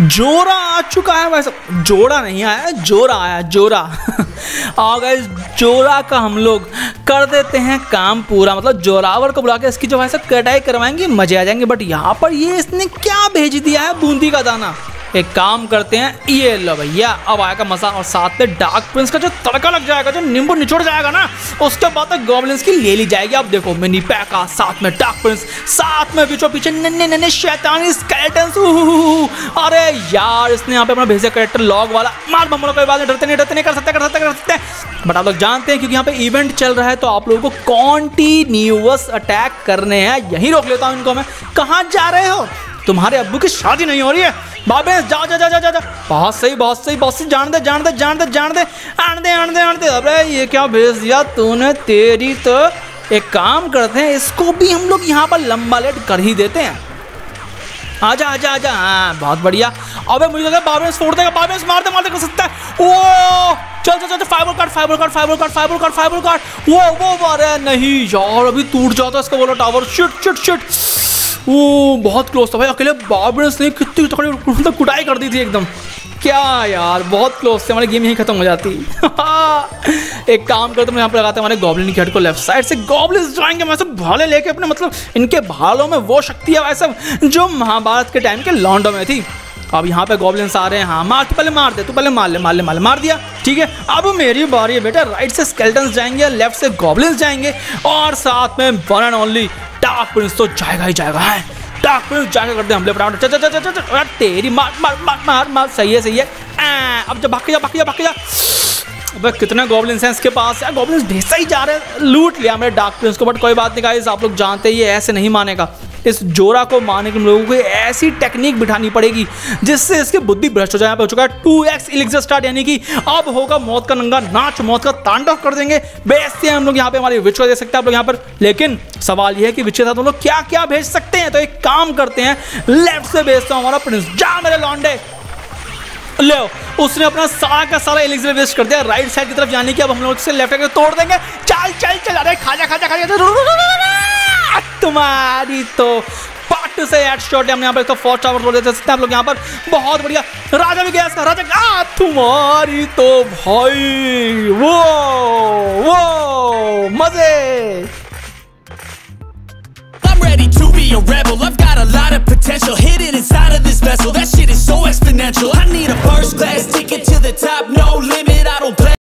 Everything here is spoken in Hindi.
जोरा आ चुका है। वैसे जोड़ा नहीं आया, जोरा आया, जोरा। और गाइस जोरा का हम लोग कर देते हैं काम पूरा, मतलब जोरावर को बुला के इसकी जो है सब कटाई करवाएंगे, मजे आ जाएंगे। बट यहाँ पर ये इसने क्या भेज दिया है, बूंदी का दाना। एक काम करते हैं, ये लो भैया, अब आएगा मजा। और साथ में डार्क प्रिंस का जो तड़का लग जाएगा, जो नींबू निचोड़ जाएगा ना, उसके बाद गॉब्लिन्स की ले ली जाएगी। अब देखो मिनी पैका, साथ में डार्क प्रिंस, साथ में बीचों पीछे नन्हे नन्हे शैतानी स्केलेटन्स। अरे यार इसने यहाँ पे अपना भेजा कैरेक्टर लॉग वाला। मार बम्बलों के बाद डरते नहीं, कर सकते। बट आप लोग जानते हैं क्योंकि यहाँ पे इवेंट चल रहा है, तो आप लोगों को कॉन्टिन्यूअस अटैक करने हैं। यहीं रोक लेता हूँ इनको मैं। कहाँ जा रहे हो? तुम्हारे अब्बू की शादी नहीं हो रही है? बाबे जा। बहुत सही, जान दे। अबे ये क्या भेज दिया तूने, तेरी तो। एक काम करते हैं, इसको भी हम लोग यहाँ पर लंबा लेट कर ही देते हैं। आजा। हाँ बहुत बढ़िया। अबे मुझे लगा बाबे फोड़ देगा, बाबे मारते कर सकता है। ओ चल फाइबर काट। वो अरे नहीं यार, अभी टूट जाता इसका बोला टावर। शिट। वो बहुत क्लोज था भाई। अकेले बाबरस ने कितनी तकड़ी कुटाई कर दी थी एकदम। क्या यार, बहुत क्लोज थे, हमारी गेम यहीं खत्म हो जाती। एक काम करते हैं, यहाँ पर लगाते हैं हमारे गॉब्लिन की हेड को लेफ्ट साइड से। गॉब्लिन्स जाएंगे वैसे भाले लेके अपने, मतलब इनके भालों में वो शक्ति है वैसे जो महाभारत के टाइम के लॉन्डो में थी। अब यहाँ पे गॉब्लिन्स आ रहे हैं। हाँ मार, तू पहले मार दे, तू पहले मार दिया। ठीक है, अब मेरी बारी है बेटा। राइट से स्केलेटन्स जाएंगे, लेफ्ट से गॉब्लिन्स जाएंगे, और साथ में one and only dark prince तो जाएगा ही जाएगा है। डार्क प्रिंस जाके करते हैं हमले फटाफट। चल तेरी मार। सही है। अब जब भाग जा। अब कितने गॉब्लिन्स हैं इसके पास यार, गॉब्लिन्स भेजता ही जा रहे हैं। लूट लिया मेरे डार्क प्रिंस को। बट कोई बात नहीं गाइस, आप लोग जानते हैं ये ऐसे नहीं मानेगा। इस जोरा को मारने के लोगों को ऐसी टेक्निक बिठानी पड़ेगी जिससे इसकी बुद्धि भ्रष्ट हो जाए। हो चुका है 2x इलिक्सर स्टार्ट, यानी कि अब होगा मौत का नंगा नाच, मौत का तांडव कर देंगे। बेचते हैं हम लोग यहाँ पे, हमारी विच को दे सकते हैं आप लोग यहाँ पर। लेकिन सवाल यह है कि विच के साथ हम लोग क्या क्या भेज सकते हैं। तो एक काम करते हैं, लेफ्ट से भेजता हूँ हमारा प्रिंस। जा मेरे लौंडे, ले उसने अपना सारा का सारा एलिक्सर वेस्ट कर दिया राइट साइड की तरफ, यानी कि अब हम लोग से लेफ्ट करके तोड़ देंगे। चल। अरे खा जा। तुम्हारी तो पार्ट से हेडशॉट है। हम यहाँ पर इसका फर्स्ट टावर तोड़ देते हैं आप लोग यहाँ पर। बहुत बढ़िया, राजा भी गया इसका। राजा तुम्हारी तो भाई वो मजे। Ready to be a rebel, I've got a lot of potential hidden inside of this vessel, that shit is so exponential. I need a first class ticket to the top, no limit.